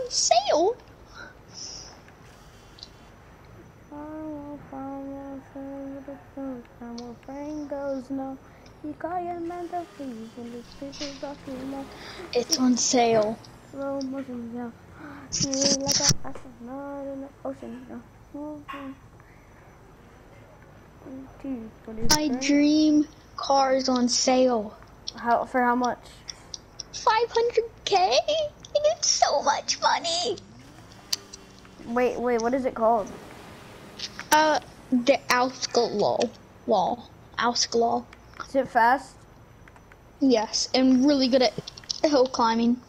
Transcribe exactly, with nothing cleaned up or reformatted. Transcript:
on sale. It's on sale. Slow motion, yeah. Feel like a astronaut in the ocean, yeah. My dream car is on sale. How for how much? five hundred K? It's so much money. Wait, wait, what is it called? Uh, the Outlaw Law. Outlaw. Is it fast? Yes, and really good at hill climbing.